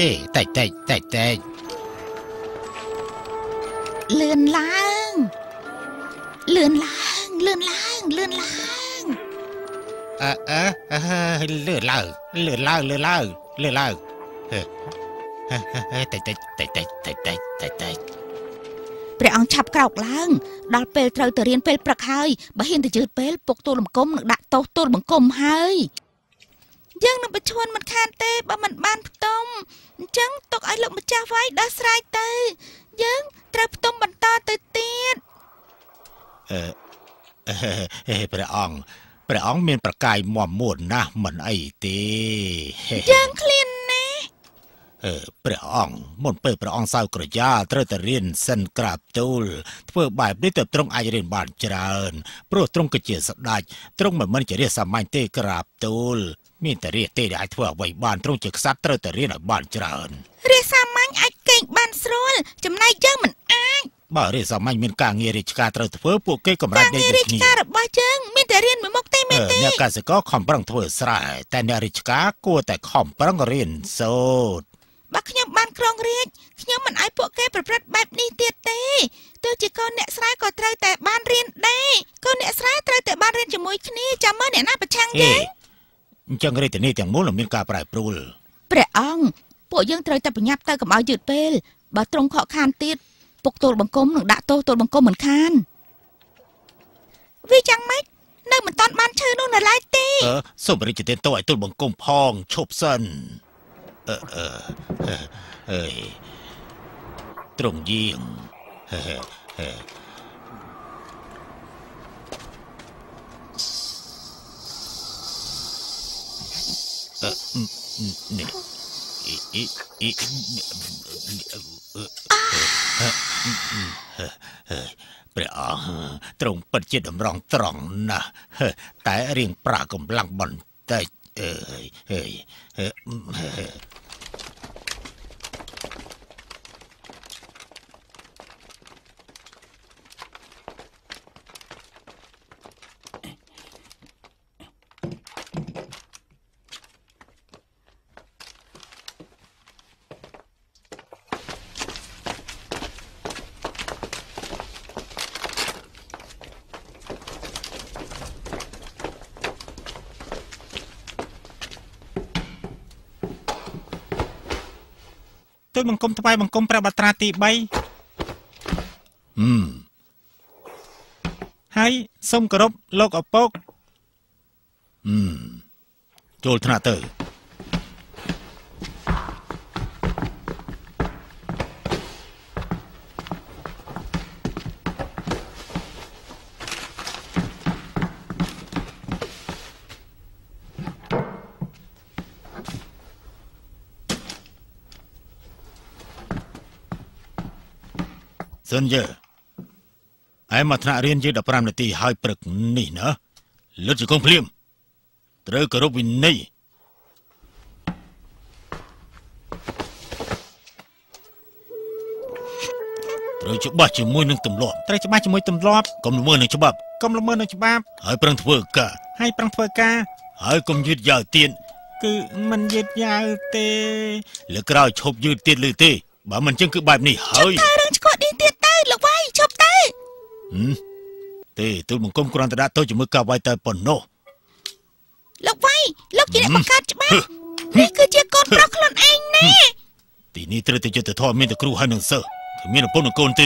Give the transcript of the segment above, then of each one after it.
แต่เลื่อนล่างเลื่อนล่างเลื่อนล่างเลื่อนล่างเลื่อนล่างแต่ព្រះអង្គឆាប់ក្រោកឡើងដល់ពេលត្រូវទៅរៀនពេលព្រឹកហើយបើហ៊ានទៅជឿពេលពុកទូលបង្គំនឹងដាក់ទោសទូលបង្គំហើយយើងនឹងបញ្ឈួនមិនខានទេបើមិនបានផ្ទុំអញ្ចឹងទុកឲ្យលោកម្ចាស់វាយដោះស្រាយទៅយើងត្រូវផ្ទុំបន្តទៅទៀតព្រះអង្គមានប្រកាយមាំមួនណាស់មិនអីទេយើងឃ្លានណាស់ព្រះអង្គមុនពេលព្រះអង្គសៅក្រយ៉ាត្រូវតែរៀនសិនក្រាបទូលធ្វើបែបនេះទៅទ្រង់អាចរៀនបានច្រើនព្រោះទ្រង់គឺជាស្ដេចទ្រង់មិនមែនជារាជសាមញ្ញទេក្រាបទូលមានតែរាជទេដែលអាចធ្វើអ្វីបានទ្រង់ជាក្សត្រត្រូវតែរៀនឲ្យបានច្រើនរាជសាមញ្ញអាចកេងបានស្រួលចំណែកយើងមិនអាចបើរាជសាមញ្ញមានការងាររាជការត្រូវធ្វើពួកគេកម្រិតដូចគ្នារាជការរបស់យើងមានតែរៀនមួយមុខទេមែនទេអ្នកកសិករខំប្រឹងធ្វើស្រែតែអ្នករាជការគួរតែខំប្រឹងរៀនសូត្របើខ្ញុំបានគ្រងរាជខ្ញុំមិនឲ្យពួកគេប្រព្រឹត្តបែបនេះទៀតទេទោះជាកូនអ្នកស្រែក៏ត្រូវតែបានរៀនដែរកូនអ្នកស្រែត្រូវតែបានរៀនជាមួយគ្នាចាំមើលអ្នកណាប្រឆាំងយើងអញ្ចឹងរាជធានីទាំងមូលមានការប្រែប្រួលព្រះអង្គពួកយើងត្រូវតែប្រញាប់ទៅកុំឲ្យយឺតពេលបើទ្រង់ខកខានទៀតពុកទូលបង្គំនឹងដាក់ទោសទូលបង្គំមិនខានវាយ៉ាងម៉េចនៅមិនតាន់បានឈើនោះនៅឡើយទេសូមរាជទានទោសឲ្យទូលបង្គំផងឈប់សិនត្រង់យាងនេះព្រះអង្គទ្រង់ពិតជាតម្រង់ត្រង់ណាស់តែរៀងប្រាកម្លាំងបន្តិចទូលបង្គំថ្វាយបង្គំព្រះបត្រាទី3ហើយសូមគោរពលោកឪពុកចូលថ្នាក់ទៅសិនយើឯមកថ្នាក់រៀនយើង15នាទីហើយព្រឹកនេះណាលុតជង្គង់ភ្លាមត្រូវគោរពវិន័យត្រូវច្បាស់ជាមួយនឹងទម្លាប់ត្រូវច្បាស់ជាមួយទម្លាប់កុំល្មើសនឹងច្បាប់ហើយប្រឹងធ្វើការហើយកុំយឺតយ៉ាវទៀតគឺមិនយឺតយ៉ាវទេលើក្រោយឈប់យឺតទៀតឬទេបើមិនចឹងគឺបែបនេះហើយទៅរឿងឆ្កួតនេះទៀតទៅលោកវាយឈប់ទៅទេទូលបង្គំគ្រាន់តែដាក់ទោសជាមួយការវាយតែប៉ុណ្ណោះលោកវាយលោកជាអ្នកបង្កើតច្បាប់នេះគឺជាកូនប្រុសខ្លួនឯងណាទីនេះត្រូវតែយុត្តិធម៌មានតែគ្រូហើយនឹងសិស្សគ្មានឪពុកនិងកូនទេ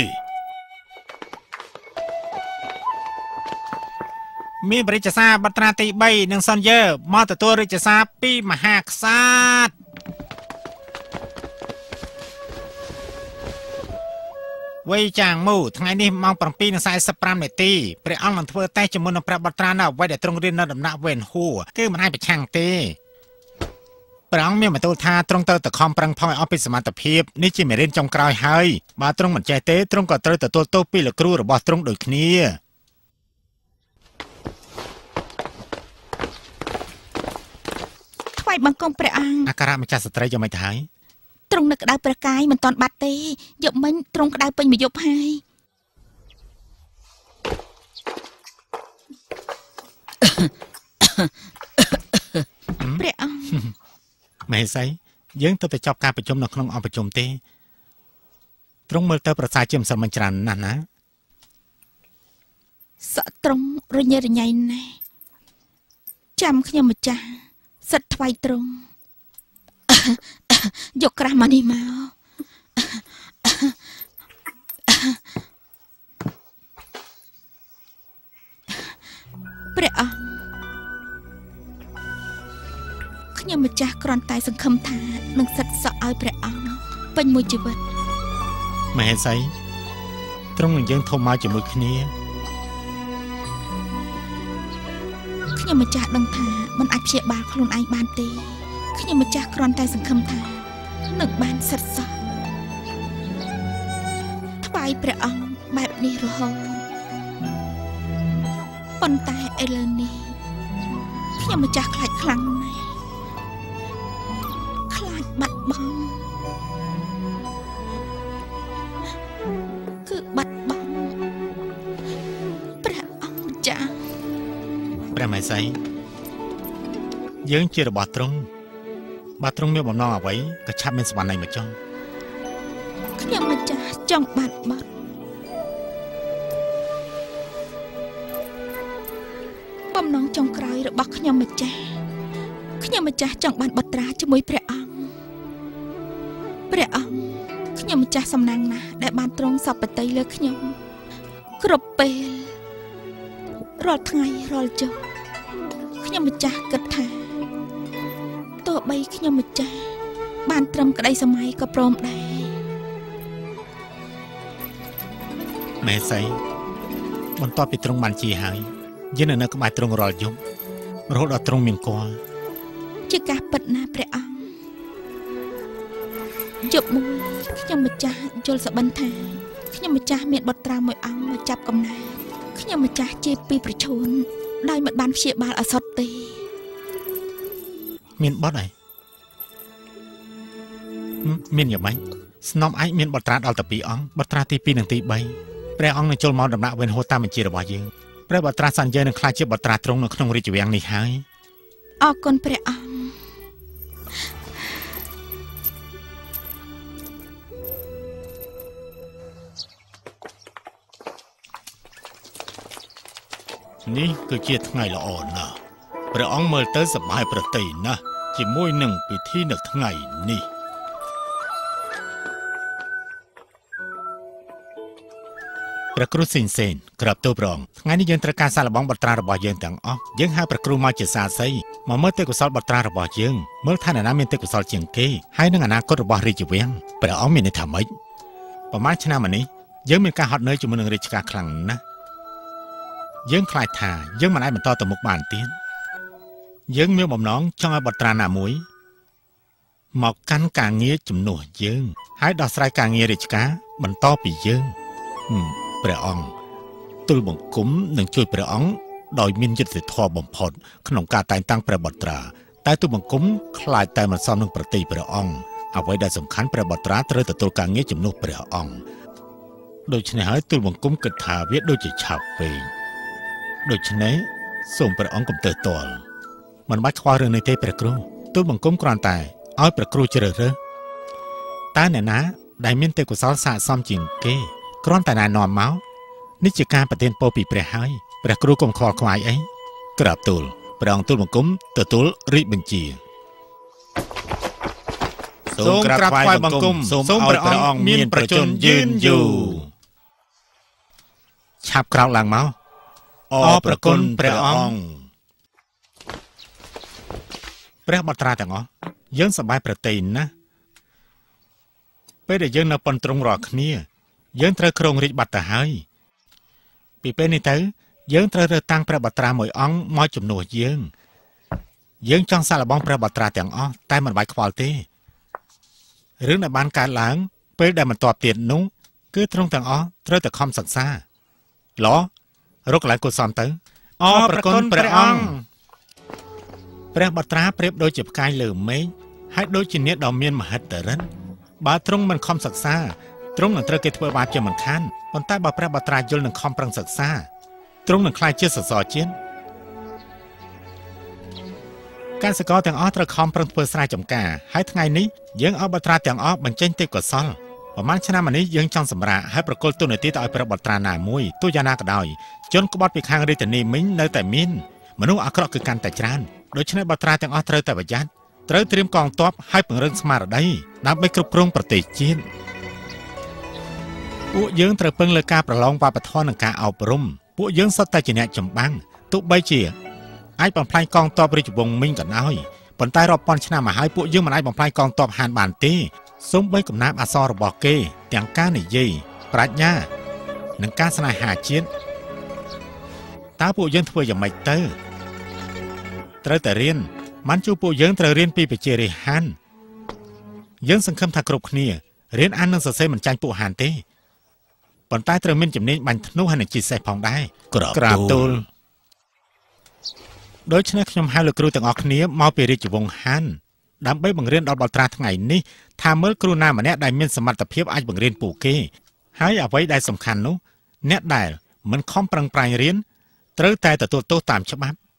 មានរាជសារបត្រាទី3និងសនយើមកទទួលរាជសារពីមហាក្សត្រវ័យចាងមូថ្ងៃនេះម៉ោង 7:45 នាទីព្រះអង្គនឹងធ្វើតេស្តជាមួយនឹងព្រះបត្រានៅអ្វីដែលទ្រង់រៀននៅដំណាក់វេនហួរគឺមិនអាចប្រឆាំងទេព្រះអង្គមានបន្ទូលថាទ្រង់ត្រូវតែខំប្រឹងផងឲ្យអស់ពីសមត្ថភាពនេះជាមេរៀនចុងក្រោយហើយបើទ្រង់មិនចេះទេទ្រង់ក៏ត្រូវទទួលទោសពីលោកគ្រូរបស់ទ្រង់ដូចគ្នាថ្វាយបង្គំព្រះអង្គអាការៈម្ចាស់ស្ត្រីយ៉ាងម៉េចទៅហើយទ្រង់នៅក្តៅព្រះកាយមិនទាន់បាត់ទេយប់មិញទ្រង់ក្តៅពេញមួយយប់ហើយព្រះអង្គមេសីយើងទៅចប់ការប្រជុំនៅក្នុងអង្គប្រជុំទេទ្រង់មើលទៅប្រសាជាមិនសមិនច្រើនណាស់ណាសក់ទ្រង់រញ៉េរញ៉ៃណាស់ចាំខ្ញុំម្ចាស់សិតថ្វាយទ្រង់យកក្រាស់មកនេះមកព្រះអង្គខ្ញុំម្ចាស់គ្រាន់តែសង្ឃឹមថានឹងសិតសក់ឲ្យព្រះអង្គពេញមួយជីវិតមហេសីទ្រង់នឹងយើងធំមកជាមួយគ្នាខ្ញុំម្ចាស់ដឹងថាមិនអាចព្យាបាលខ្លួនឯងបានទេខ្ញុំម្ចាស់គ្រាន់តែសង្ឃឹមថានឹងបានសិតសក់ថ្វាយព្រះអង្គបែបនេះរហូតប៉ុន្តែឥឡូវនេះខ្ញុំម្ចាស់ខ្លាចខ្លាំងណាស់ខ្លាចបាត់បង់គឺបាត់បង់ព្រះអង្គម្ចាស់ព្រះមហេសីយើងជារបស់ទ្រង់បើទ្រង់មានបំណងអ្វីក៏ឆាប់មានសវណ្ណ័យមកចង់ខ្ញុំម្ចាស់ចង់បានបាត់បំណងចុងក្រោយរបស់ខ្ញុំម្ចាស់ចង់បានបុត្រាជាមួយព្រះអង្គខ្ញុំម្ចាស់សំណាងណាស់ដែលបានទ្រង់សពតិលើខ្ញុំគ្រប់ពេលរាល់ថ្ងៃរាល់យប់ខ្ញុំម្ចាស់គិតថាទោះបីខ្ញុំម្ចាស់បានត្រឹមក្តីសម័យក៏ព្រមដែរមេសីបន្ទាប់ពីទ្រង់បានជាហើយយើងនៅក្បែរទ្រង់រាល់យប់រហូតដល់ទ្រង់មានគល់ជាការពិតណាស់ព្រះអង្គយប់មួយខ្ញុំម្ចាស់យល់សប្តិថាខ្ញុំម្ចាស់មានបុត្រាមួយអង្គមកចាប់កំណើតខ្ញុំម្ចាស់ជាពីប្រឈួនដោយមិនបានព្យាបាលអសត់ទេមានបុត្រអីមានយ៉ាងម៉េចស្នំឯងមានបុត្រាដល់តែ2អង្គបុត្រាទី2និងទី3ព្រះអង្គនឹងចូលមកដំណាក់វិញហូតតាមបញ្ជារបស់យើងព្រះបុត្រាសញ្ញេនឹងក្លាយជាបុត្រាទ្រង់នៅក្នុងរាជវាំងនេះហើយអរគុណព្រះអង្គនេះគឺជាថ្ងៃល្អណាស់ព្រះអង្គមើលទៅសប្បាយប្រទៃណាស់ជាមួយនឹងពិធីនៅថ្ងៃនេះព្រះគ្រូសេនក្រាបទូលព្រះអង្គថ្ងៃនេះយើងត្រូវការសាកល្បងបុត្រារបស់យើងទាំងអស់យើងហៅព្រះគ្រូមកជាសាស័យមកមើលទេពកោសល្យបុត្រារបស់យើងមើលថាអ្នកណាមានទេពកោសល្យជាងគេហើយនឹងអនាគតរបស់រាជវាំងព្រះអង្គមានន័យថាម៉េចប្រហែលឆ្នាំមកនេះយើងមានការហត់នឿយជាមួយនឹងរាជការខ្លាំងណាស់យើងខ្លាចថាយើងមិនអាចបន្តទៅមុខបានទៀតយើងមានបំណងចង់ឲ្យបុត្រាណាមួយមកកាន់ការងារជំនួសយើងហើយដោះស្រាយការងាររាជការបន្តពីយើងព្រះអង្គទូលបង្គំនឹងជួយព្រះអង្គដោយមានយុត្តិធម៌បំផុតក្នុងការតែងតាំងព្រះបុត្រាតែទូលបង្គំខ្លាចតែមិនសមនឹងប្រតិព្រះអង្គអ្វីដែលសំខាន់ព្រះបុត្រាត្រូវទទួលការងារជំនួសព្រះអង្គដូច្នេះហើយទូលបង្គំគិតថាវាដូចជាឆាប់ពេកដូច្នេះសូមព្រះអង្គកុំទើសទាល់មិនបាច់ខ្វល់រឿងនេះទេព្រះគ្រូទូលបង្គំគ្រាន់តែឲ្យព្រះគ្រូជ្រើសរើសតើអ្នកណាដែលមានទេពកោសល្យស័ក្តិសមជាងគេគ្រាន់តែណែនាំមកនេះជាការប្រទានពរពីព្រះហើយព្រះគ្រូកុំខ្វល់ខ្វាយអីក្រាបទូលព្រះអង្គទូលបង្គំទទួលរាជបញ្ជាសូមក្រាបថ្វាយបង្គំសូមព្រះអង្គមានប្រជញ្ញយឺនយូរឆាប់ក្រោកឡើងមកអរព្រគុណព្រះអង្គព្រះបុត្រាទាំងអស់យើងសប្បាយប្រទៃណាស់ពេលដែលយើងនៅប៉ុនត្រង់រាល់គ្នាយើងត្រូវគ្រងរាជបាត់ទៅហើយពីពេលនេះទៅយើងត្រូវរើសតាំងព្រះបុត្រាមួយអង្គមកជំនួសយើងចង់សាកល្បងព្រះបុត្រាទាំងអស់តែមិនបាច់ខ្វល់ទេរឿងដែលបានកើតឡើងពេលដែលមិនទាប់ទៀតនោះគឺទ្រង់ទាំងអស់ត្រូវតែខំសិក្សាឡរកកន្លែងគួរសមទៅអរព្រគុណព្រះអង្គព្រះបុត្រាប្រៀបដូចជាផ្កាយលើមេឃហើយដូចជាអ្នកដ៏មានមហិទ្ធិឫទ្ធិបើទ្រង់មិនខំសិក្សាទ្រង់នឹងត្រូវគេធ្វើបាបជាមិនខានប៉ុន្តែបើព្រះបុត្រាយល់នឹងខំប្រឹងសិក្សាទ្រង់នឹងក្លាយជាសសរជាតិการสกอទាំងអស់ត្រូវខំប្រឹងធ្វើស្រែចម្ការហើយថ្ងៃនេះយើងឲ្យបត្រាទាំងអស់បញ្ចេញទេពកោសលប្រហែលឆ្នាំនេះយើងចង់សម្រាកហើយប្រគល់ទូនាទីទៅឲ្យព្រះបត្រាណាមួយទោះយ៉ាងណាក៏ដោយជនក្បត់ពីខាងរាជធានីមីងនៅតែមានមនុស្សអាក្រក់គឺកាន់តែច្រើនដូច្នេះបត្រាទាំងអស់ត្រូវតែប្រយ័ត្នត្រូវត្រៀមកងទ័ពហើយពង្រឹងស្មារតីដើម្បីគ្រប់គ្រងប្រទេសជាតិពួកយើងត្រូវពឹងលើការប្រឡងវប្បធម៌និងការអប់រំពួកយើងសុទ្ធតែជាអ្នកចម្បាំងទោះបីជាអាចបំផ្លាញកងទ័ពរាជវង្សមីងក៏ដោយប៉ុន្តែរាប់ពាន់ឆ្នាំមកហើយពួកយើងមិនអាចបំផ្លាញកងទ័ពហានបានទេសូម្បីកំណាព្យអក្សររបស់គេទាំងការនិយាយប្រាជ្ញានិងការស្នេហាជាតិតើពួកយើងធ្វើយ៉ាងម៉េចទៅត្រូវតែរៀនមិនជួពួកយើងត្រូវរៀនពីបច្ចេកទេសហានយើងសង្ឃឹមថាគ្រប់គ្នារៀនអាននិងសរសេរមិនចាញ់ពួកហានទេប៉ុន្តែត្រូវមានជំនាញបាញ់ធ្នូហើយនឹងជិះសេះផងដែរក្រាបទូលដូច្នេះខ្ញុំហៅលោកគ្រូទាំងអស់គ្នាមកពីរាជវង្សហានដើម្បីបង្រៀនដល់បត្រាថ្ងៃនេះថាមើលគ្រូណាម្នាក់ដែលមានសមត្ថភាពអាចបង្រៀនពួកគេហើយអ្វីដែលសំខាន់នោះអ្នកដែលមិនខំប្រឹងប្រែងរៀនត្រូវតែទទួលទោសតាមច្បាប់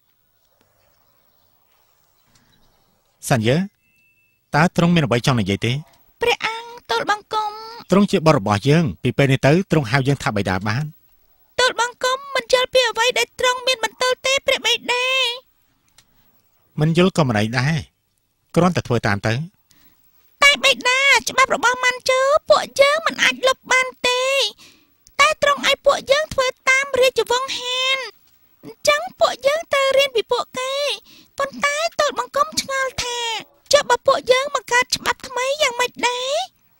សញ្ញើតើទ្រង់មានអ្វីចង់និយាយទេព្រះអង្គទូលបង្គំទ្រង់ជាបុត្ររបស់យើងពីពេលនេះទៅទ្រង់ហៅយើងថាបិតាបានទូលបង្គំមិនយល់ពីអ្វីដែលទ្រង់មានបន្ទោសទេព្រះបិតាមិនយល់ក៏មិនអីដែរគ្រាន់តែធ្វើតាមទៅតែបិតាច្បាប់របស់ម៉ាន់ជើពួកយើងមិនអាចលុបបានទេតែទ្រង់ឲ្យពួកយើងធ្វើតាមរាជវង្សហានអញ្ចឹងពួកយើងត្រូវរៀនពីពួកគេប៉ុន្តែទូលបង្គំឆ្ងល់ថាចុះបើពួកយើងបង្កើតច្បាប់ថ្មីយ៉ាងម៉េចដែរ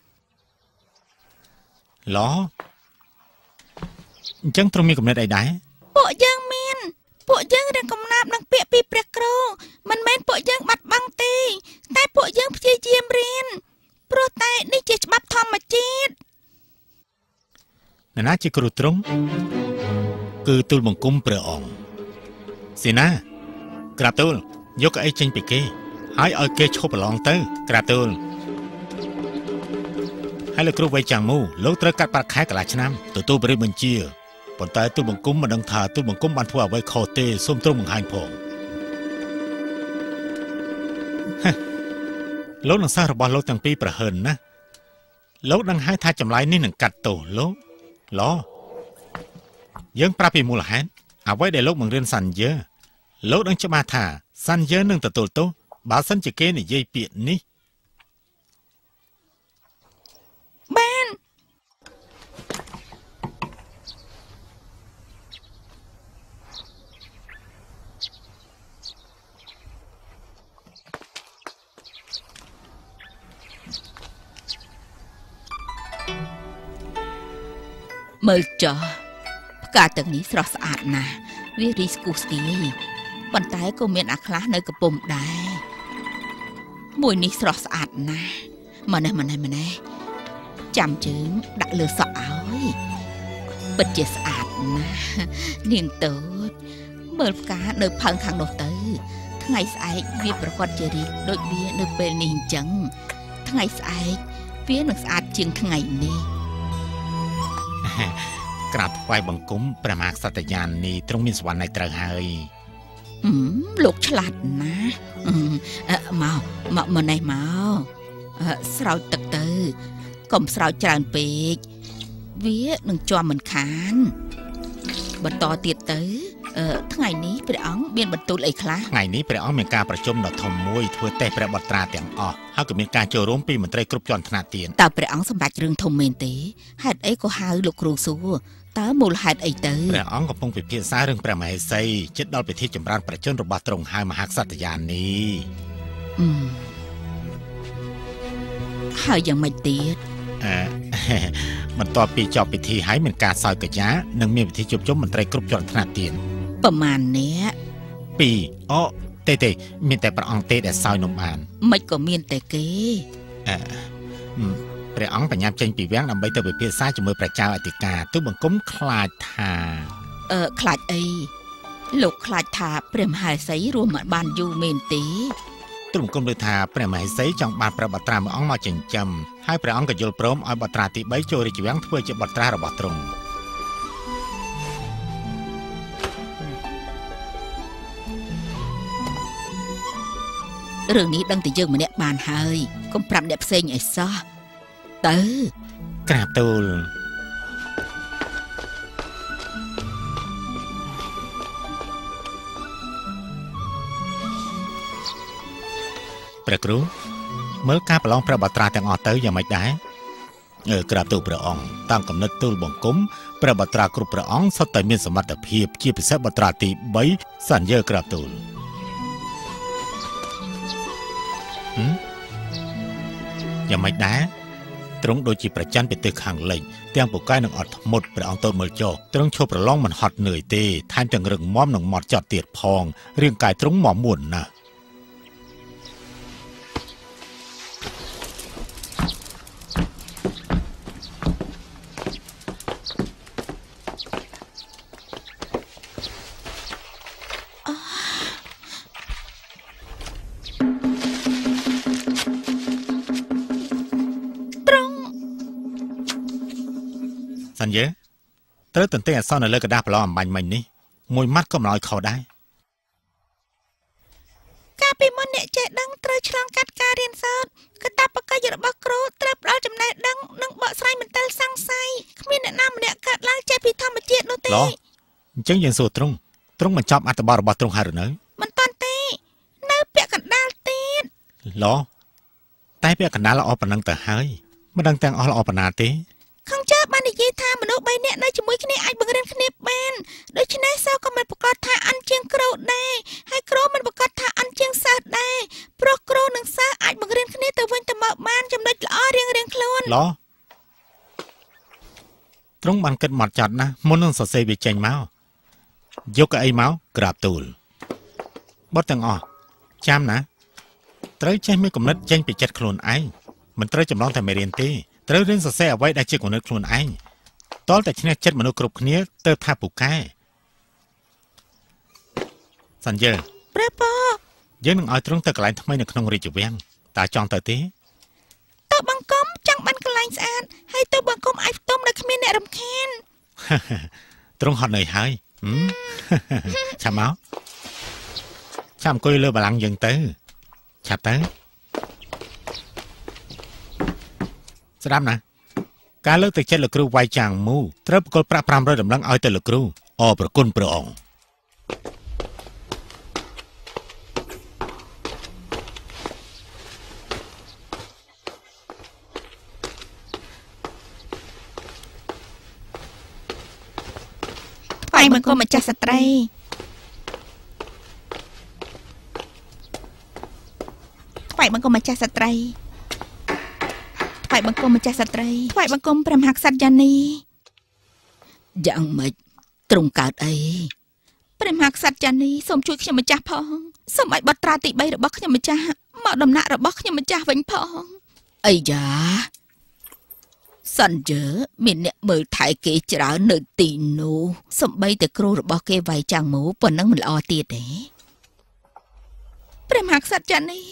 ឡោអញ្ចឹងទ្រង់មានគំនិតអីដែរពួកយើងរៀនកំណាព្យនឹងពាក្យពីព្រះគ្រូមិនមែនពួកយើងបាត់បង់ទេតែពួកយើងព្យាយាមរៀនព្រោះតែនេះជាច្បាប់ធម្មជាតិណាជាគ្រូទ្រង់គឺទូលបង្គំព្រះអង្គសេនាក្រាបទូលយកកៅអីចេញពីគេហើយឲ្យគេឈប់ប្រឡងទៅក្រាបទូលហើយលោកគ្រូវៃចាំងមូលោកត្រូវកាត់ប្រាក់ខែកន្លះឆ្នាំទទួលបរិបញ្ជាប៉ុន្តែទូលបង្គំមិនដឹងថាទូលបង្គំបានធ្វើអ្វីខុសទេសូមទ្រង់បង្ហាញផងលោកនឹងសាររបស់លោកទាំងពីរប្រហើនណាលោកនឹងហៅថាចម្លើយនេះនឹងកាត់ទោសលោកឡយើងប្រាប់ពីមូលហេតុអ្វីដែលលោកបង្រៀនសញ្ញើលោកនឹងច្បាស់ថាសញ្ញើនឹងទទួលទោសបើសិនជាគេនិយាយពាក្យនេះបានមើលចុះផ្កាទាំងនេះស្រស់ស្អាតណាស់វារីស្គូស្ទាយប៉ុន្តែក៏មានអាខ្លះនៅកំពុំដែរមួយនេះស្រស់ស្អាតណាស់ម៉ណែចាំជើងដាក់លើសក់ឲ្យពិតជាស្អាតណាស់នាងតូចមើលផ្កានៅផើងខាងនោះទៅថ្ងៃស្អែកវាប្រកបជារីកដូចវានៅពេលនេះអញ្ចឹងថ្ងៃស្អែកវានឹងស្អាតជាងថ្ងៃនេះក្រាបថ្វាយបង្គំព្រះមហាក្សត្រយាននេះទ្រង់មានសវណ្ណ័យត្រូវហើយលោកឆ្លាតណាស់មកម៉ណេះមកស្រោចទឹកទៅកុំស្រោចច្រើនពេកវានឹងជាប់មិនខានបន្តទៀតទៅថ្ងៃនេះព្រះអង្គមានបន្ទូលអីខ្លះថ្ងៃនេះព្រះអង្គមានការប្រជុំដ៏ធំមួយធ្វើតេស្តព្រះបត្រាទាំងអស់ហើយក៏មានការចូលរួមពីមន្ត្រីគ្រប់ជាន់ថ្នាក់ទៀតតើព្រះអង្គសម្រេចរឿងធំមែនទេហេតុអីក៏ហៅលោកគ្រូសួរតើមូលហេតុអីទៅព្រះអង្គកំពុងពិភាក្សារឿងព្រះមហេសីជិតដល់ពិធីចម្រើនប្រជជនរបស់ទ្រង់ហើយមហាក្សត្រយាននេះហើយយ៉ាងម៉េចទៀតបន្ទាប់ពីចប់ពិធីហើយមានការសោយកញ្ញានិងមានពិធីជួបជុំមន្ត្រីគ្រប់ជាន់ថ្នាក់ទៀតប្រមាណអ្នក 2អូទេមានតែព្រះអង្គទេដែលសោយនំបានមិនក៏មានតែគេព្រះអង្គបញ្ញាប់ចេញពីវាំងដើម្បីទៅពិភាក្សាជាមួយព្រះចៅអធិការទូលបង្គំខ្លាចថាខ្លាចអីលោកខ្លាចថាព្រះមហេសីរួមមិនបានយូរមែនទេទូលបង្គំលើថាព្រះមហេសីចង់បានព្រះបត្រាមួយអង្គមកចិញ្ចឹមហើយព្រះអង្គក៏យល់ព្រមឲ្យបត្រាទី3ចូលរាជវាំងធ្វើជាបត្រារបស់ទ្រង់រឿងនេះដឹងតែយើងម្នាក់បានហើយកុំប្រាប់អ្នកផ្សេងអីសោះទៅក្រាបទូលព្រះគ្រូមើលការប្រឡងព្រះបត្រាទាំងអស់ទៅយ៉ាងម៉េចដែរក្រាបទូលព្រះអង្គតាមកំណត់ទូលបង្គំព្រះបត្រាគ្រប់ព្រះអង្គសុទ្ធតែមានសមត្ថភាពជាពិសេសបត្រាទី3សញ្ញើក្រាបទូលយ៉ាងម៉េចដែរទ្រង់ដូចជាប្រច័ណ្ឌពីទិសខាងលិចទាំងពូកែនឹងអត់ធ្មត់ព្រះអង្គទៅមើលចុះទ្រង់ឈប់ប្រឡងមិនហត់នឿយទេថែមទាំងរឹងមាំនឹងមាត់ចត់ទៀតផងរាងកាយទ្រង់មាំមួនណាស់សញ្ញើត្រូវទន្ទេអក្សរនៅលើกระดาษប្រឡងអំបញ្ញមិញនេះមួយម៉ាត់ក៏មិនឲ្យខុសដែរការពីមុនអ្នកចេះដឹងត្រូវឆ្លងកាត់ការរៀនសូត្រកាតព្វកិច្ចរបស់គ្រូត្រូវផ្ដល់ចំណេះដឹងនិងបកស្រាយមន្ទិលសង្ស័យគ្មានអ្នកណាម្នាក់កើតឡើងចេះពីធម្មជាតិនោះទេអញ្ចឹងយើងសួរទ្រង់បញ្ចប់អត្ថបទរបស់ទ្រង់ហើយឬនៅមិនតាន់ទេនៅពាក់កណ្ដាលទៀតតែពាក់កណ្ដាលល្អប៉ុណ្ណឹងទៅហើយមិនដឹងទាំងអស់ល្អប៉ុណ្ណាទេខាងចាបាននិយាយថាមនុស្ស3នាក់នៅជាមួយគ្នាអាចបង្រៀនគ្នាបានដូច្នេះសិស្សក៏មិនប្រកាសថាអន់ជាងគ្រូដែរហើយគ្រូមិនប្រកាសថាអន់ជាងសិស្សដែរព្រោះគ្រូនិងសិស្សអាចបង្រៀនគ្នាទៅវិញទៅមកបានចំណុចល្អរៀងៗខ្លួនទ្រង់បានគិតមកចាត់ណាមុននឹងសរសេរវាចេញមកយកកៅអីមកក្រាបទូលបទទាំងអស់ចាំណាត្រូវចេះមានគំនិតចេញពីចិត្តខ្លួនឯងមិនត្រូវចម្លងតែមេរៀនទេត្រូវរៀនសរសេរអ្វីដែលជាគំនិតខ្លួនឯងតលតែឈ្នះចិត្តមនុស្សគ្រប់គ្នាទៅថាពូកែសញ្ញើព្រះពរយើងនឹងឲ្យទ្រង់ទៅកន្លែងថ្មីនៅក្នុងរាជវាំងតើចង់ទៅទេទៅបង្គំចង់បានកន្លែងស្អាតហើយទៅបង្គំអាចផ្ទុំដោយគ្មានអ្នករំខានទ្រង់ហត់នឿយហើយចាំមកចាំអង្គុយលើបល្ល័ង្កយើងទៅឆាប់ទៅស្ដាប់ណាការលើកទឹកចិត្តលោកគ្រូវាយចាងមូត្រូវបកលប្រាក់500តម្លឹងឲ្យទៅលោកគ្រូអរប្រគុណព្រះអង្គថ្វាយបង្គំម្ចាស់ស្ត្រីថ្វាយបង្គំម្ចាស់ស្ត្រីថ្វាយបង្គំម្ចាស់ស្ត្រីថ្វាយបង្គំព្រះមហាក្សត្រយ៉ានីយ៉ាងម៉េចទ្រង់កើតអីព្រះមហាក្សត្រយ៉ានីសូមជួយខ្ញុំម្ចាស់ផងសូមឲ្យបត្រាទី3របស់ខ្ញុំម្ចាស់មកដំណាក់របស់ខ្ញុំម្ចាស់វិញផងអីយ៉ាសញ្ញើមានអ្នកមើលថែគេច្រើននៅទីនោះសំបីតែគ្រូរបស់គេវាយចាំងមូប៉ុណ្ណឹងមិនល្អទៀតទេព្រះមហាក្សត្រយ៉ានី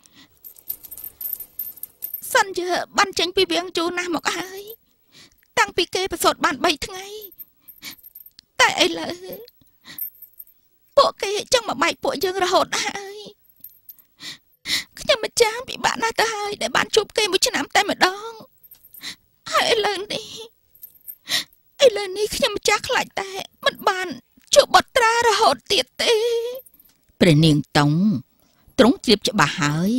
សញ្ញើបានចេញពីវាំងជូរណាស់មកហើយតាំងពីគេប្រសូតបាន3ថ្ងៃតែឥឡូវពួកគេចង់មកបែកពួកយើងរហូតហើយខ្ញុំម្ចាស់ពិបាកណាស់ទៅហើយដែលបានជួបគេមួយឆ្នាំតែម្ដងហើយឥឡូវនេះខ្ញុំម្ចាស់ខ្លាចតែមិនបានជួបបត្រារហូតទៀតទេព្រះនាងតុងទ្រង់ជ្រាបច្បាស់ហើយ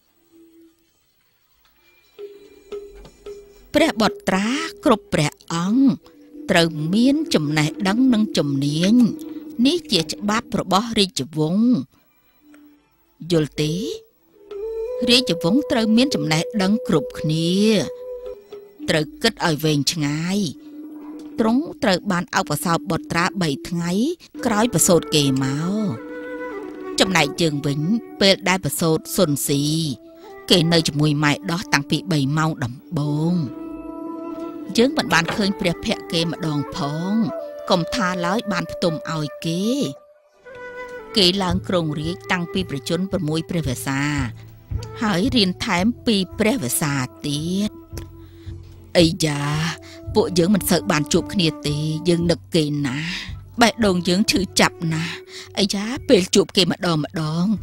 ព្រះបត្រាគ្រប់ព្រះអង្គត្រូវមានចំណេះដឹងនិងជំនាញនេះជាច្បាប់របស់រាជវង្សយល់ទេរាជវង្សត្រូវមានចំណេះដឹងគ្រប់គ្នាត្រូវគិតឲ្យវែងឆ្ងាយទ្រង់ត្រូវបានអបអសោបបត្រា3ថ្ងៃក្រោយប្រសូតគេមកចំណែកយើងវិញពេលដែលប្រសូតសុនស៊ីគេនៅជាមួយម៉ែដោះតាំងពី3ម៉ោងដំបូងយើងមិនបានឃើញព្រះភ័ក្ត្រគេម្ដងផងកុំថាឡើយបានផ្ទុំឲ្យគេឡើងគ្រងរាជ្យតាំងពីប្រជជន6ព្រះវស្សាហើយរៀនថែមពីព្រះវស្សាទៀតអីយ៉ាពួកយើងមិនសូវបានជួបគ្នាទេយើងនឹកគេណាស់បេះដូងយើងឈឺចាប់ណាស់អីយ៉ាពេលជួបគេម្ដង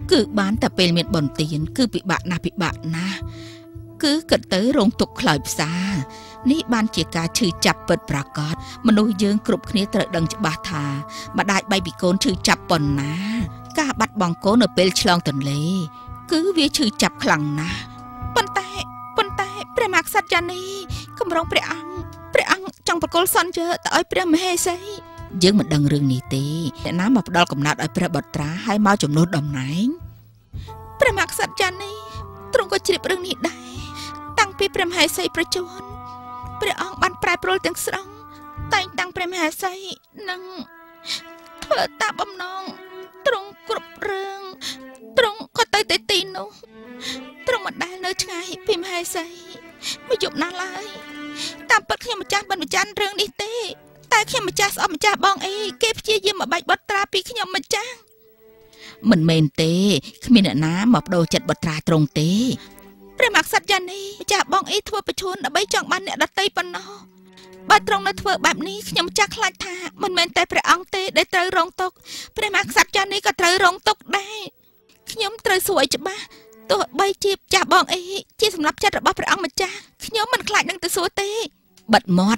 គឺបានតែពេលមានបនទានគឺពិបាកណាស់គឺគិតទៅរងទុកខ្លោចផ្សានេះបានជាការឈឺចាប់ពិតប្រាកដមនុស្សយើងគ្រប់គ្នាត្រូវដឹងច្បាស់ថាម្ដាយបែកពីកូនឈឺចាប់ប៉ុណ្ណាការបាត់បង់កូននៅពេលឆ្លងទន្លេគឺវាឈឺចាប់ខ្លាំងណាស់ប៉ុន្តែព្រះមហាក្សត្រចានីកម្រងព្រះអង្គចង់បកលសន្យាទៅឲ្យព្រះមហេសីយើងមិនដឹងរឿងនេះទេអ្នកណាមកផ្ដល់កំណត់ឲ្យព្រះបុត្រាហើយមកជំនួសតំណែងព្រះមហាក្សត្រចានីទ្រង់ក៏ជ្រាបរឿងនេះដែរតាំងពីព្រះមហេសីប្រជញ្ញព្រះអង្គបានប្រែប្រួលទាំងស្រុងតែងតាំងព្រះមហេសីនឹងធ្វើតាមបំណងទ្រង់គ្រប់រឿងទ្រង់ក៏ទៅទីនោះទ្រង់មិនដែលនៅឆ្ងាយពីមហេសីមួយយប់ណាស់ឡើយតាមពិតខ្ញុំម្ចាស់មិនបញ្ចាន់រឿងនេះទេតែខ្ញុំម្ចាស់ស្អប់ម្ចាស់បងអីគេព្យាយាមមកបែកបុត្រាពីខ្ញុំម្ចាស់មិនមែនទេគ្មានអ្នកណាមកបដូរចិត្តបុត្រាត្រង់ទេព្រះមហាក្សត្រចានីម្ចាស់បងអីធ្វើប្រជញ្ញដើម្បីចង់បានអ្នកដតីប៉ុណ្ណោះបើត្រង់នៅធ្វើបែបនេះខ្ញុំចាស់ខ្លាចថាមិនមែនតែព្រះអង្គទេដែលត្រូវរងទុក្ខព្រះមហាក្សត្រចានីក៏ត្រូវរងទុក្ខដែរខ្ញុំត្រូវសួរឲ្យច្បាស់ទោះបីជាចាស់បងអីជាសម្រាប់ចិត្តរបស់ព្រះអង្គម្ចាស់ខ្ញុំមិនខ្លាចនឹងទៅសួរទេបិទមាត់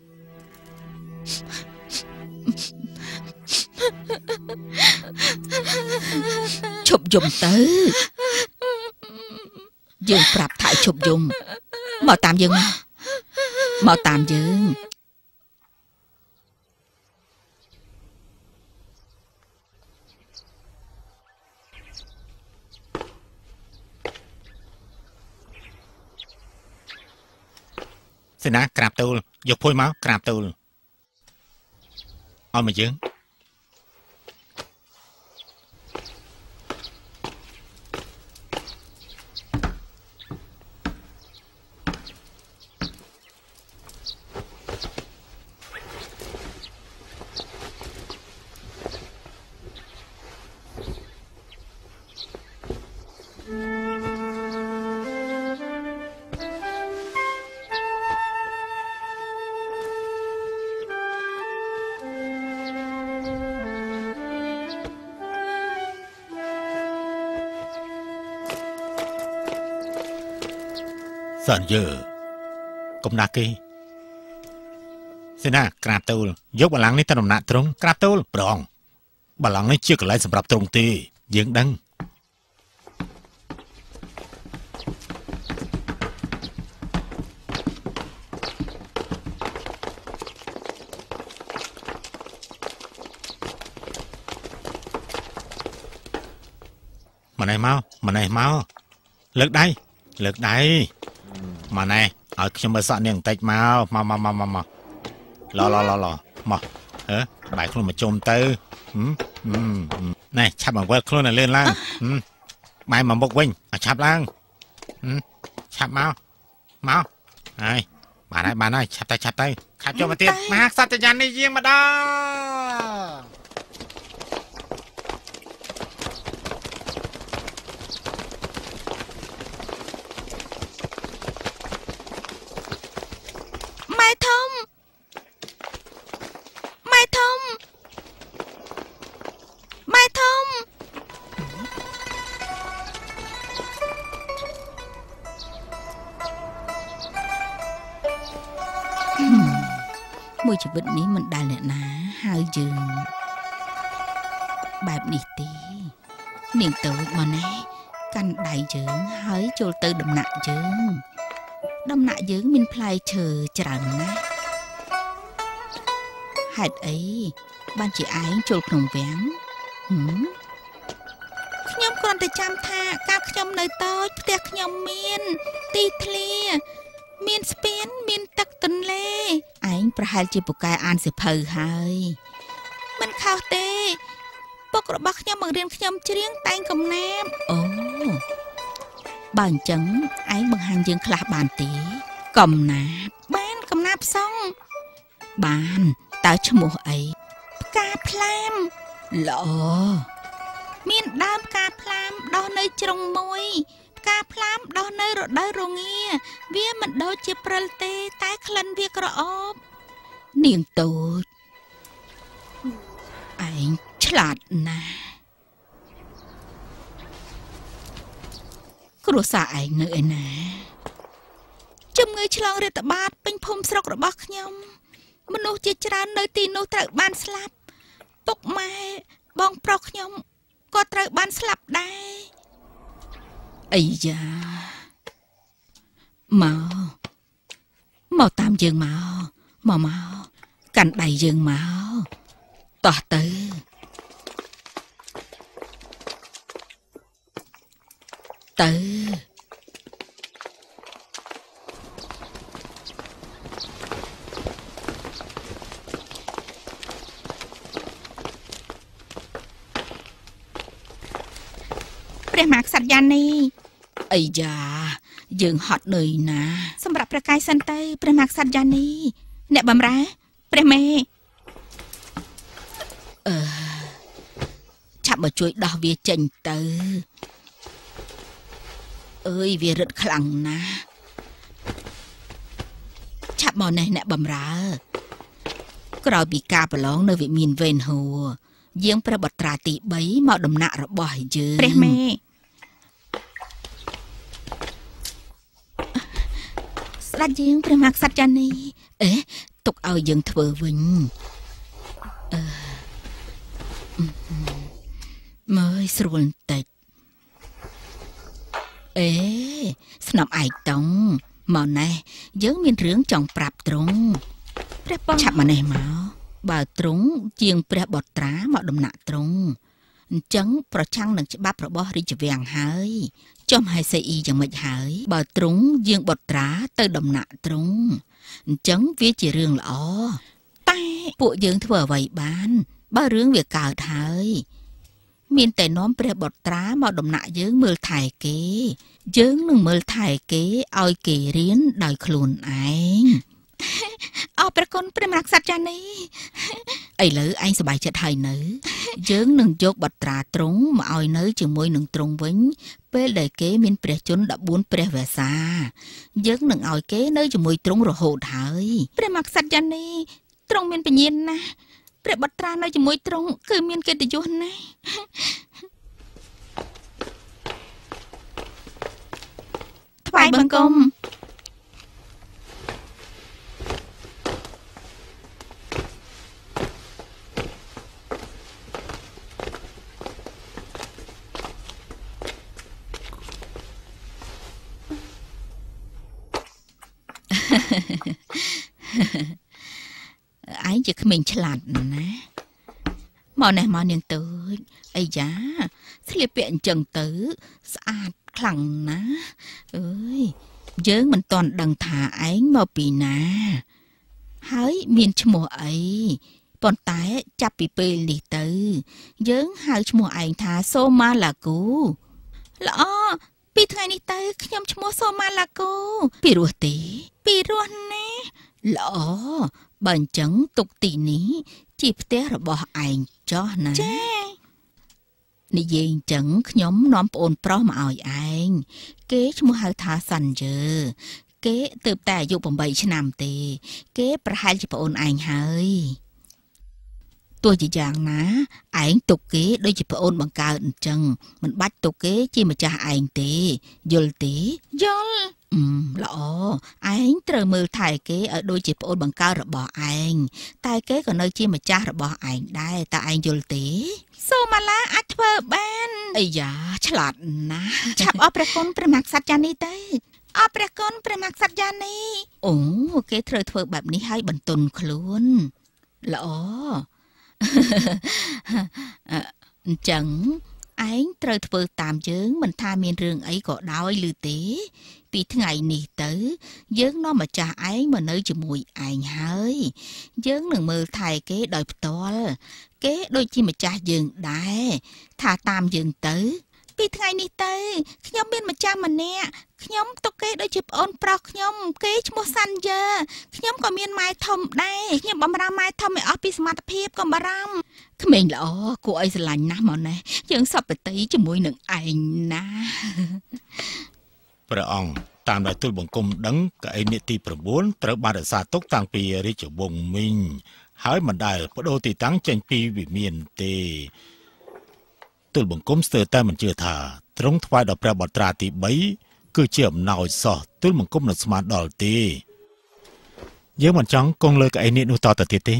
ឈប់យំទៅយើងប្រាប់ថាឈប់យំមកតាមយើងមកតាមយើងសេនាក្រាបទូលយកភួយមកក្រាបទូលឲ្យមកយើងសន្យាកុំដាក់គេសេនាក្រាបទូលយកបល្ល័ង្កនេះទៅដំណាក់ទ្រង់ក្រាបទូលប្រងបល្ល័ង្កនេះជាកន្លែងសម្រាប់ទ្រង់ទេយើងដឹងម្នេះមកលើកដៃមកណែឲ្យខ្ញុំមើលសក់នាងបន្តិចមកមកបែរខ្លួនមកជុំទៅណែឆាប់មកវិលខ្លួនឲ្យលឿនឡើងបែរមកមុខវិញឲ្យឆាប់ឡើងឆាប់មកហើយបានហើយឆាប់ទៅខាត់ចូលមកទៀតមហាក្សត្រចានីយាងមកដល់មួយជីវិតនេះមិនដែលអ្នកណាហៅយើងបែបនេះទេនាងតូចមកណែកាន់ដៃយើងហើយចូលទៅដំណាក់យើងមានផ្លែឈើច្រើនណាស់ហេតុអីបានជាឯងចូលក្នុងវាំងខ្ញុំគ្រាន់តែចាំថាកាលខ្ញុំនៅតូចផ្ទះខ្ញុំមានទីធ្លាមានស្ពានមានទឹកទន្លេឯងប្រហែលជាពូកែអានសៀវភៅហើយមិនខុសទេពុករបស់ខ្ញុំបង្រៀនខ្ញុំច្រៀងតែងកំណាព្យអូបើអញ្ចឹងឯងបង្ហាញយើងខ្លះបានទេកំណាព្យកំណាព្យសង់បានតើឈ្មោះអីផ្កាផ្លាមល្អមានដើមផ្កាផ្លាមដុះនៅជ្រុងមួយផ្កាផ្លាមដុះនៅរដូវរងាវាមិនដូចជាព្រិលទេតែក្លិនវាក្រអូបនាងតូចឯងឆ្លាតណាស់គ្រួសារឯងនៅឯណាជំងឺឆ្លងរាតត្បាតពេញភូមិស្រុករបស់ខ្ញុំមនុស្សជាច្រើននៅទីនោះត្រូវបានស្លាប់ពុកម៉ែបងប្រុសខ្ញុំក៏ត្រូវបានស្លាប់ដែរអាយ៉ាមកតាមយើងមកកាន់ដៃយើងមកតោះទៅព្រះមហាក្សត្រយ៉ានីអីយ៉ាយើងហត់នឿយណាសម្រាប់ព្រះកាយសិនទៅព្រះមហាក្សត្រយ៉ានីអ្នកបម្រើព្រះមេឆាប់មកជួយដោះវាចេញទៅអើយវារឹតខ្លាំងណាស់ឆាប់មកនេះអ្នកបម្រើក្រោយពីការប្រឡងនៅវិមានវេនហួរយាងព្រះបត្រាទី3មកដំណាក់របស់យើងព្រះមេស្ដេចយើងព្រះមហាក្សត្រយ៉ានីទុកឲ្យយើងធ្វើវិញមើលស្រួលបន្តិចស្នំឯកតងមកណែយើងមានរឿងចង់ប្រាប់ទ្រង់ព្រះបងឆាប់មកនេះមកបើទ្រង់ជាងព្រះបត្រាមកដំណាក់ទ្រង់អញ្ចឹងប្រឆាំងនឹងច្បាប់របស់រាជវាំងហើយចំហើយសេអ៊ីយ៉ាងម៉េចហើយបើទ្រង់យាងបត្រាទៅដំណាក់ទ្រង់អញ្ចឹងវាជារឿងល្អតែពួកយើងធ្វើអ្វីបានបើរឿងវាកើតហើយមានតែនាំព្រះបត្រាមកដំណាក់យើងមើលថែគេយើងនឹងមើលថែគេឲ្យគេរៀនដោយខ្លួនឯងអរព្រះគុណព្រះមហាក្សត្រយ៉ានីឥឡូវឯងសប្បាយចិត្តហើយនៅយើងនឹងយកបត្រាទ្រង់មកឲ្យនៅជាមួយនឹងទ្រង់វិញពេលដែលគេមានព្រះជន្ម14ព្រះវស្សាយើងនឹងឲ្យគេនៅជាមួយទ្រង់រហូតហើយព្រះមហាក្សត្រយ៉ានីទ្រង់មានបញ្ញាណាស់ព្រះបត្រានៅជាមួយទ្រង់គឺមានកិត្តិយសណាស់ថ្វាយបង្គំឯងជាក្មេងឆ្លាតណាមកនេះមកនាងទៅអីយ៉ាស្លៀកពាក់អញ្ចឹងទៅស្អាតខ្លាំងណាស់អើយយើងមិនទាន់ដឹងថាឯងមកពីណាហើយមានឈ្មោះអីប៉ុន្តែចាប់ពីពេលនេះទៅយើងហៅឈ្មោះឯងថាសូម៉ាឡាគូល្អពីថ្ងៃនេះទៅខ្ញុំឈ្មោះសូម៉ាឡាគូពីរោះទេពីរោះណាល្អបើអញ្ចឹងទុកទីនេះជាផ្ទះរបស់ឯងចុះណាចានិយាយអញ្ចឹងខ្ញុំនាំប្អូនប្រុសមកឲ្យឯងគេឈ្មោះហៅថាសាន់យើគេទើបតែអាយុ8ឆ្នាំទេគេប្រហែលជាប្អូនឯងហើយទោះជាយ៉ាងណាឯងទុកគេដូចជាប្អូនបង្កើតអញ្ចឹងមិនបាច់ទុកគេជាម្ចាស់ឯងទេយល់ទេយល់ល្អឯងត្រូវមើលថែគេឲ្យដូចជាប្អូនបង្កើតរបស់ឯងតែគេក៏នៅជាម្ចាស់របស់ឯងដែរតើឯងយល់ទេសូម៉ាឡាអាចធ្វើបានអាយ៉ាឆ្លាតណាស់ឆាប់អរព្រះគុណព្រះមហាក្សត្រយ៉ានីទៅអរព្រះគុណព្រះមហាក្សត្រយ៉ានីអូគេត្រូវធ្វើបែបនេះឲ្យបន្ទន់ខ្លួនល្អអញ្ចឹងឯងត្រូវធ្វើតាមយើងមិនថាមានរឿងអីក៏ដោយឬទេពីថ្ងៃនេះទៅយើងនាំម្ចាស់ឯងមកនៅជាមួយឯងហើយយើងនឹងមើលថែគេដោយផ្ទាល់គេដូចជាម្ចាស់យើងដែរថាតាមយើងទៅពីថ្ងៃនេះទៅខ្ញុំមានម្ចាស់ម្នាក់ខ្ញុំទុកគេដូចជាប្អូនប្រុសខ្ញុំគេឈ្មោះសាន់យើខ្ញុំក៏មានម៉ែធំដែរខ្ញុំបម្រើម៉ែធំឲ្យអស់ពីសមត្ថភាពកុំបារម្ភក្មេងល្អគួរឲ្យស្រឡាញ់ណាស់មកណែយើងសពតិជាមួយនឹងឯងណាព្រះអង្គតាមដែលទូលបង្គំដឹងកៅអីនេតិទី9ត្រូវបានរក្សាទុកតាំងពីរាជវង្សមីងហើយមិនដែលបដូរទីតាំងចេញពីវិមានទេទូលបង្គំស្ទើរតែមិនជឿថាទ្រង់ថ្វាយដល់ព្រះបត្រាទី3គឺជាអំណោយសោះទូលបង្គំនៅស្មានដល់ទេយើងមិនចង់គង់លើកៅអីនេះនោះតទៅទៀតទេ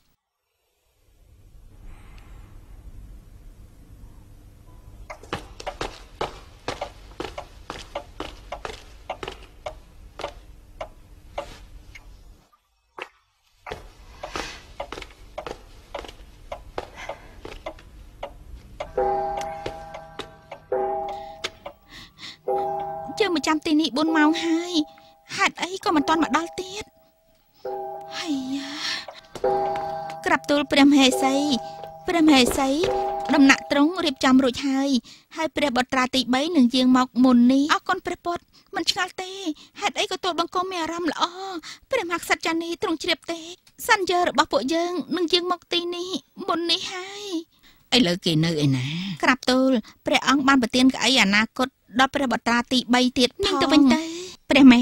យើងមកចាំទីនេះ4ម៉ោងហើយហេតុអីក៏មិនទាន់មកដល់ទៀតហើយក្រាបទូលព្រះមហេសីដំណាក់ទ្រង់រៀបចំរួចហើយព្រះបុត្រាទី3នឹងយាងមកមុននេះអរគុណព្រះពុទ្ធមិនឆ្ងល់ទេហេតុអីក៏ទូលបង្គំមានអារម្មណ៍ល្អព្រះមហាក្សត្រចានីទ្រង់ជ្រាបទេសន្យារបស់ពួកយើងនឹងយាងមកទីនេះមុននេះហើយឥឡូវគេនៅឯណាក្រាបទូលព្រះអង្គបានប្រទានកៅអីអនាគតដល់ព្រះបុត្រាទី3ទៀតនឹងទៅវិញទៅព្រះមេ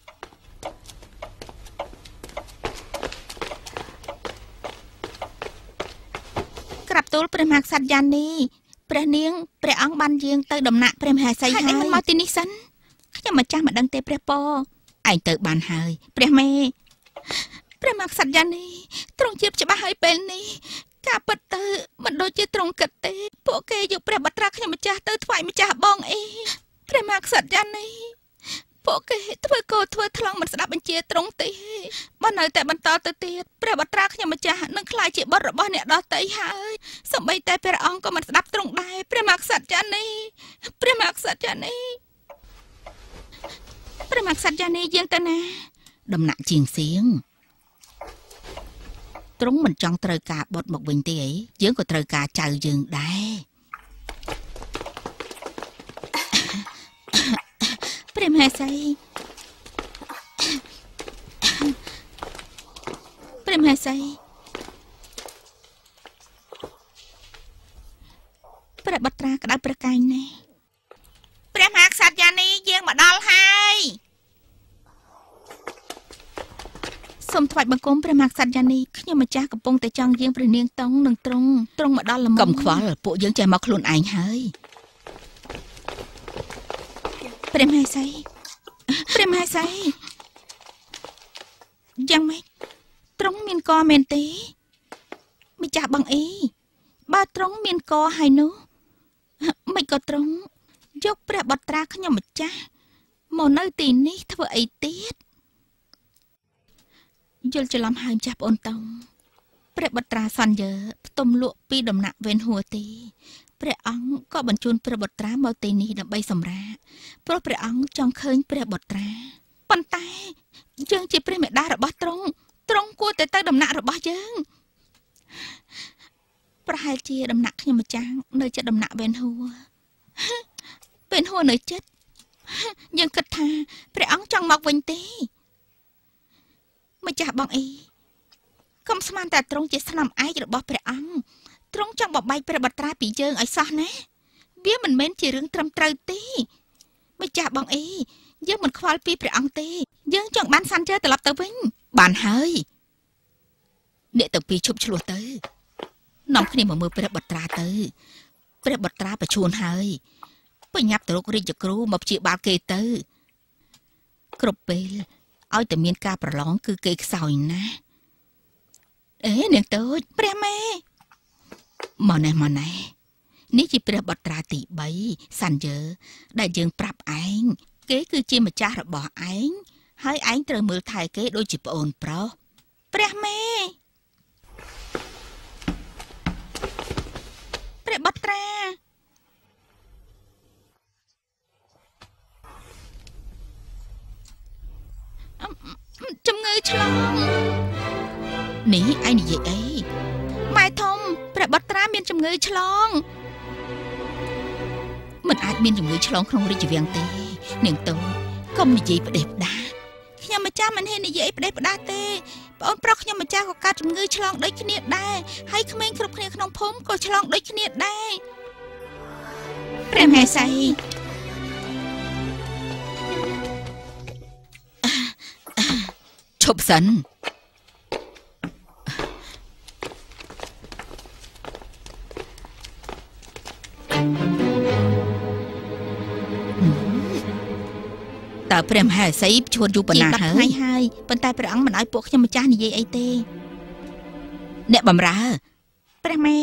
ក្រាបទូលព្រះមហាក្សត្រយ៉ានីព្រះនាងព្រះអង្គបានយាងទៅដំណាក់ព្រះមហាសីហើយមិនមកទីនេះសិនខ្ញុំម្ចាស់មិនដឹងទេព្រះពរឯងទៅបានហើយព្រះមេព្រះមហាក្សត្រយ៉ានីទ្រង់ជាច្បាស់ហើយពេលនេះការពិតទៅមិនដូចជាទ្រង់គិតទេពួកគេយកព្រះបត្រាខ្ញុំម្ចាស់ទៅថ្វាយម្ចាស់បងអីព្រះមហាក្សត្រយ៉ានីពួកគេធ្វើថ្លង់មិនស្ដាប់បញ្ជាទ្រង់ទេបើនៅតែបន្តទៅទៀតព្រះបត្រាខ្ញុំម្ចាស់នឹងក្លាយជាបុត្ររបស់អ្នកដទៃហើយសូម្បីតែព្រះអង្គក៏មិនស្ដាប់ទ្រង់ដែរព្រះមហាក្សត្រយ៉ានីព្រះមហាក្សត្រយ៉ានីយាងទៅណាដំណាក់ជាងសៀងទ្រង់មិនចង់ត្រូវការបុត្រមកវិញទេអីយើងក៏ត្រូវការចៅយើងដែរព្រះមហេសីព្រះបុត្រាក្តៅប្រកាយណែព្រះមហាក្សត្រយ៉ានីយាងមកដល់ហើយសូមថ្វាយបង្គំព្រះមហាក្សត្រយ៉ានីខ្ញុំម្ចាស់កំពុងតែចង់យាងព្រះនាងតុងនឹងទ្រង់មកដល់ល្មមកុំខ្វល់ពួកយើងចេះមកខ្លួនឯងហើយព្រះមហេសីយ៉ាងម៉េចទ្រង់មានកមែនទេម្ចាស់បងអីបើទ្រង់មានកហើយនោះមិនក៏ទ្រង់យកព្រះបុត្រាខ្ញុំម្ចាស់មកនៅទីនេះធ្វើអីទៀតយល់ច្រឡំហើយម្ចាស់ប្អូនតោងព្រះបុត្រាសន្យាផ្ទុំលក់ពីដំណាក់វេនហួរទេព្រះអង្គក៏បញ្ជូនព្រះបុត្រាមកទីនេះដើម្បីសម្រាកព្រោះព្រះអង្គចង់ឃើញព្រះបុត្រាប៉ុន្តែយើងជាព្រះមេដារបស់ទ្រង់គួរតែទៅដំណាក់របស់យើងប្រហែលជាដំណាក់ខ្ញុំម្ចាស់នៅចិត្តដំណាក់វេនហួរនៅចិត្តយើងគិតថាព្រះអង្គចង់មកវិញទេម្ចាស់បងអីកុំស្មានតែទ្រង់ជាស្នំឯករបស់ព្រះអង្គទ្រង់ចង់បបែកព្រះបុត្រាពីយើងឲ្យសោះណាវាមិនមែនជារឿងត្រឹមត្រូវទេម្ចាស់បងអីយើងមិនខ្វល់ពីព្រះអង្គទេយើងចង់បានសន្យាត្រឡប់ទៅវិញបានហើយអ្នកទាំងពីរឈប់ឆ្លោះទៅនាំគ្នាមកមើលព្រះបុត្រាទៅព្រះបុត្រាបញ្ឈួនហើយបញ្ញាប់ទៅរករាជគ្រូមកព្យាបាលគេទៅគ្រប់ពេលឲ្យតែមានការប្រឡងគឺគេខ្សោយណាអេនាងតូចព្រះមេមកណែនេះជាព្រះបុត្រាទី3សន្យាដែលយើងប្រាប់ឯងគេគឺជាម្ចាស់របស់ឯងហើយឯងត្រូវមើលថែគេដូចជាប្អូនប្រុសព្រះមេព្រះបុត្រាជំងឺឆ្លងនេះឯងនិយាយអីម៉ែធំព្រះបុត្រាមានជំងឺឆ្លងមិនអាចមានជំងឺឆ្លងក្នុងរាជវាំងទេនាងតូចកុំនិយាយផ្ដេសផ្ដាសខ្ញុំម្ចាស់មិនហ៊ាននិយាយផ្ដេសផ្ដាសទេប្អូនប្រុសខ្ញុំម្ចាស់ក៏កើតជំងឺឆ្លងដូចគ្នាដែរហើយក្មេងគ្រប់គ្នាក្នុងភូមិក៏ឆ្លងដូចគ្នាដែរព្រះមហេសីឈប់សិនតើព្រះមហាសីឈួនយូរប៉ុណ្ណាហើយប៉ុន្តែព្រះអង្គមិនឲ្យពួកខ្ញុំម្ចាស់និយាយអីទេអ្នកបម្រើព្រះមេ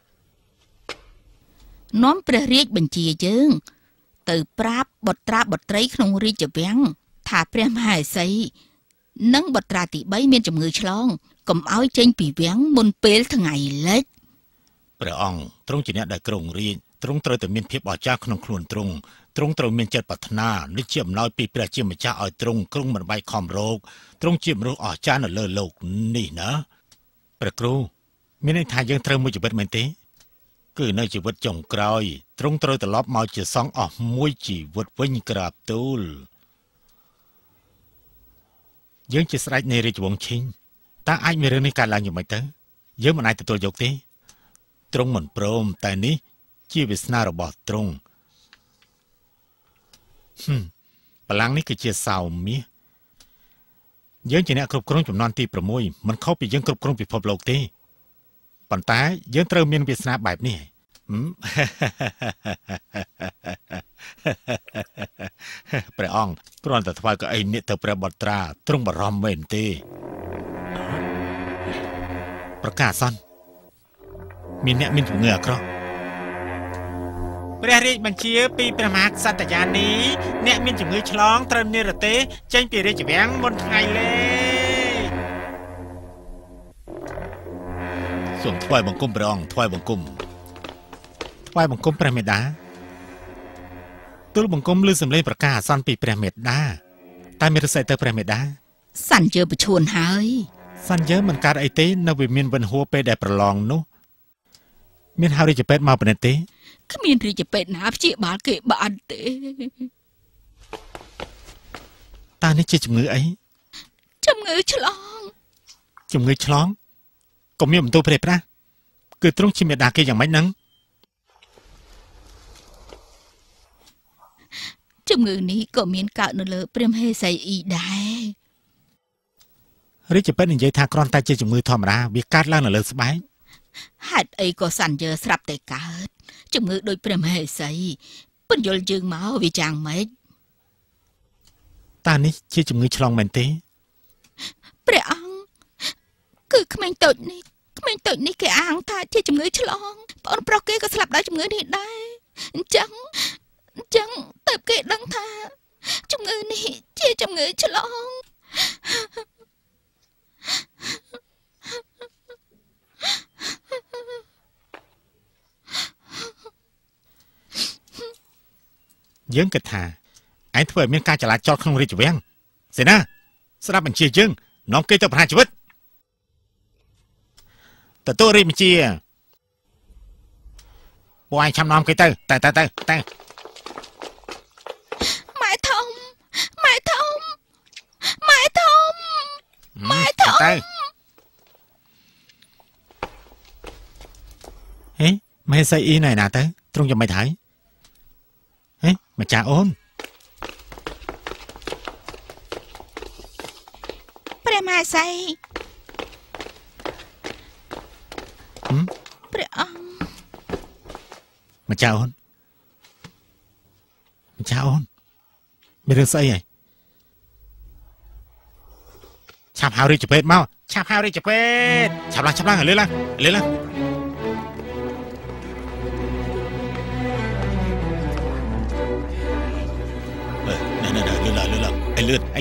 នាំព្រះរាជបញ្ជាយើងទៅប្រាប់បុត្រាបុត្រីក្នុងរាជវាំងថាព្រះមហាសីនិងបុត្រាទី3មានជំងឺឆ្លងកុំឲ្យចេញពីវាំងមុនពេលថ្ងៃលិចព្រះអង្គទ្រង់ជាអ្នកដែលគ្រងរាជទ្រង់ត្រូវតែមានភាពអស្ចារ្យក្នុងខ្លួនទ្រង់ត្រូវមានចិត្តប្រាថ្នានេះជាអំណោយពីព្រះជាម្ចាស់ឲ្យទ្រង់គ្រងមិនបែកខំរោគទ្រង់ជាមនុស្សអស្ចារ្យនៅលើโลกនេះណាព្រះគ្រូមានន័យថាយើងត្រូវមួយជីវិតមែនទេគឺនៅជីវិតចុងក្រោយទ្រង់ត្រូវត្រឡប់មកជាសង្ឃអស់មួយជីវិតវិញក្រាបទូលយើងជាស្ដេចនៃរាជវង្សឈីងតើអាចមានរឿងនេះកើតឡើងយ៉ាងម៉េចទៅយើងមិនអាចទទួលយកទេទ្រង់មិនព្រមតែនេះជាវាសនារបស់ទ្រង់បលាំងនេះគឺជាសោមាសយើងជាអ្នកគ្រប់គ្រងចំនួនទី6មិនខុសពីយើងគ្រប់គ្រងពិភពលោកទេប៉ុន្តែយើងត្រូវមានវាសនាបែបនេះព្រះអង្គគ្រាន់តែថ្វាយកៅអីនេះទៅព្រះបុត្រាទ្រង់បារម្ភមែនទេប្រកាសអាសន្នមានអ្នកមានជំងឺអាក្រក់ព្រះរាជបញ្ជាពីព្រះមហាក្សត្រយានីអ្នកមានជំងឺឆ្លងត្រូវនិរទេសចេញពីរាជវាំងមុនថ្ងៃលេសូមថ្វាយបង្គំព្រះអង្គថ្វាយបង្គំព្រះមេដាទូលបង្គំឮសំឡេងប្រកាសអាសន្នពីព្រះមេដាតែមានរស័យទៅព្រះមេដាសាន់យើបឈួនហើយសាន់យើមិនកើតអីទេនៅវាមានវិនហួរពេលដែលប្រឡងនោះមានហៅរាជពេទ្យមកប៉ុណ្ណេះទេគ្មានរាជពេទ្យណាព្យាបាលគេបានទេតើនេះជាជំងឺអីជំងឺឆ្លងកុំមានបន្ទោសព្រះប្រាស់គឺទ្រង់ជាមេដាគេយ៉ាងម៉េចហ្នឹងជំងឺនេះក៏មានកើតនៅលើព្រះមហេសីអ៊ីដែររាជពេទ្យនិយាយថាគ្រាន់តែជាជំងឺធម្មតាវាកើតឡើងនៅលើស្បែកហេតុអីក៏សាន់យើស្រាប់តែកើតជំងឺដូចព្រះមហេសីពន្យល់យើងមកវាយ៉ាងម៉េចតើនេះជាជំងឺឆ្លងមែនទេព្រះអង្គគឺក្មេងតូចនេះគេអាងថាជាជំងឺឆ្លងបងប្រុសគេក៏ស្លាប់ដោយជំងឺនេះដែរអញ្ចឹងទៅគេដឹងថាជំងឺនេះជាជំងឺឆ្លងយើងគិតថាឯងធ្វើឲ្យមានការចលាចលក្នុងរាជវាំងសេនាស្ដាប់បញ្ជាយើងនាំគេទៅប្រហារជីវិតទទួលរាជបញ្ជាពួកឯងឆាំនាំគេទៅតែម៉ែធំហេមហេសីអ៊ីណៃណាទៅទ្រង់យ៉ាងម៉េចហើយហេម្ចាស់អូនព្រះមហាសីព្រះអង្គម្ចាស់អូនមានរឿងស្អីហ៎ឆាប់ហៅរាជពេទ្យមកឆាប់ឡើងលឿនឡើងលឿនឡើងไอ้เลื่อน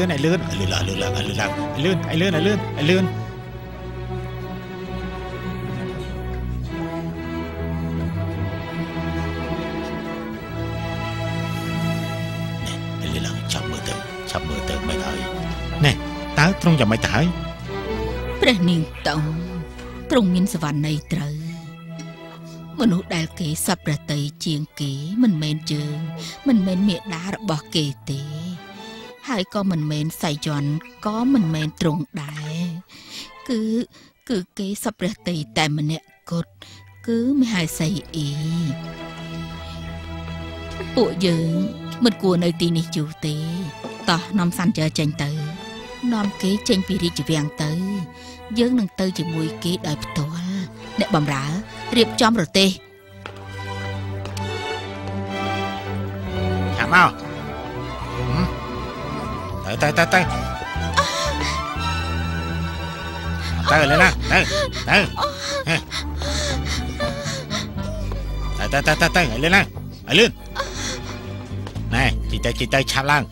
ចាប់មើលទៅមិនហើយណែតើទ្រង់យ៉ាងម៉េចទៅហើយព្រះនាងតោទ្រង់មានសវណ្ណីត្រូវមនុស្សដែលគេសប្តិតីជាងគេមិនមែនយើងមិនមែនមេដារបស់គេទេហើយក៏មិនមែនសៃយ័នក៏មិនមែនទ្រង់ដែរគឺគេសប្តិតីតែម្នាក់គត់គឺមហេសីអ៊ីពួកយើងមិនគួរនៅទីនេះយូរទេតោះនាំសាន់ជើចេញទៅនាំគេចេញពីរាជវាំងទៅយើងនឹងទៅជាមួយគេដោយផ្ទាល់អ្នកបម្រើរៀបចំរទេះឆាប់មក lên nè lên nè lên này chị tơi chạp lăng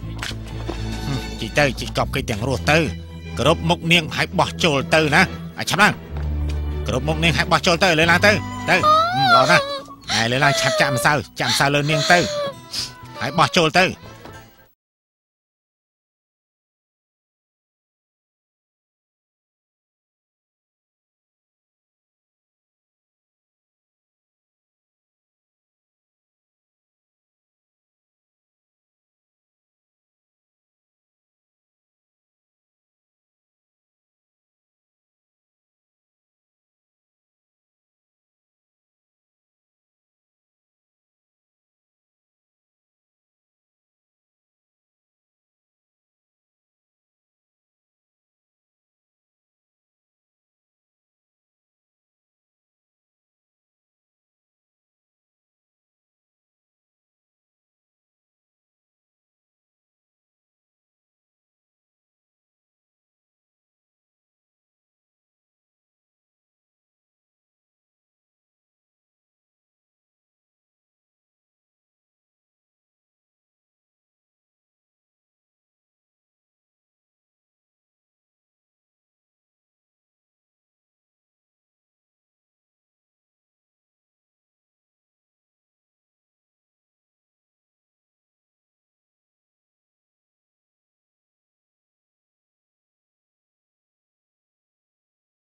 chị cọp cái tiếng ruột tư group mốc niên hãy bỏ trồn tư nè chạp lăng group mốc niên hãy bỏ trồn tư lên là tư lo nè này lên là chạm sao lên niên tư hãy bỏ trồn tư